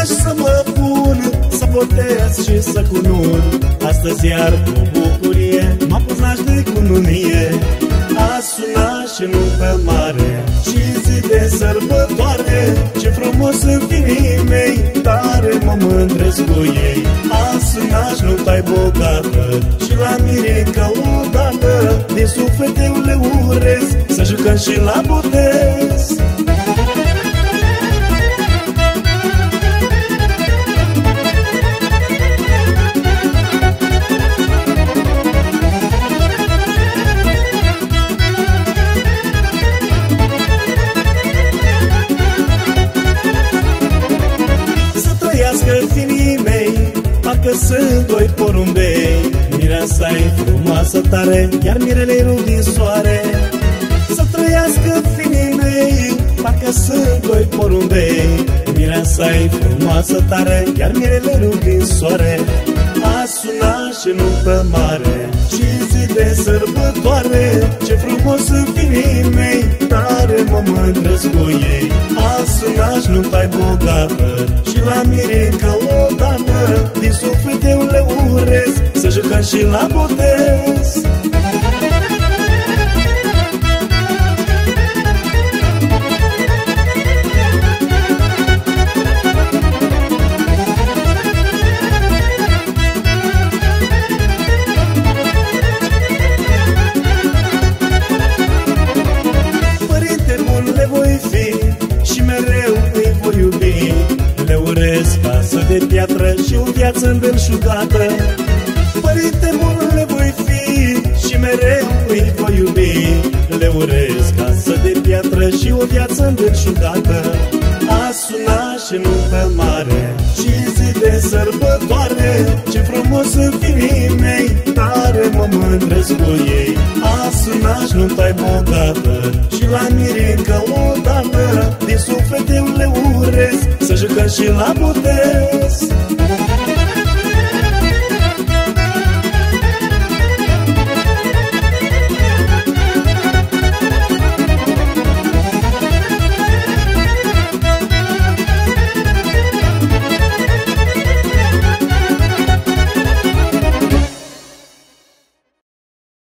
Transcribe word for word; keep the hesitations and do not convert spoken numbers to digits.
aș să mă pun, să botez și să cunun. Astăzi iar cu bucurie m-a pus naș de cununie. A sunat și nu pe mare și zi de sărbătoare. Ce frumos sunt fiii mei, tare mă mândresc cu ei. A sunat și nu-i bogată și la Mirica odată. Din suflet eu le urez să jucăm și la botez. Fiii mei, parcă sunt doi porumbei. Mireasa-i frumoasă tare, iar mirele-i rug din soare. Să trăiască fiii mei, parcă sunt doi porumbei. Mireasa-i frumoasă tare, iar mirele-i rug din soare. A sunat și nu pe mare și zi de sărbătoare. Ce frumos sunt fiii mei, tare mă mândresc cu ei. A sunat și nu-i bogată și la Mirica odată. Din suflet eu le urez să jucăm și la botez. Părinte bun le voi fi și mereu îi voi iubi. Le urez casă de piatră și o viață îndelșugată. Părinte bun le voi fi și mereu îi voi iubi. Le urez casă de piatră și o viață îndelșugată. A sunat și nu pe mare și zi de sărbătoare. Ce frumos sunt fiii mei, tare mă mândresc cu ei. A sunat și nu-i bogată și la Mirica odată. Din suflet eu le urez să jucăm și la botez.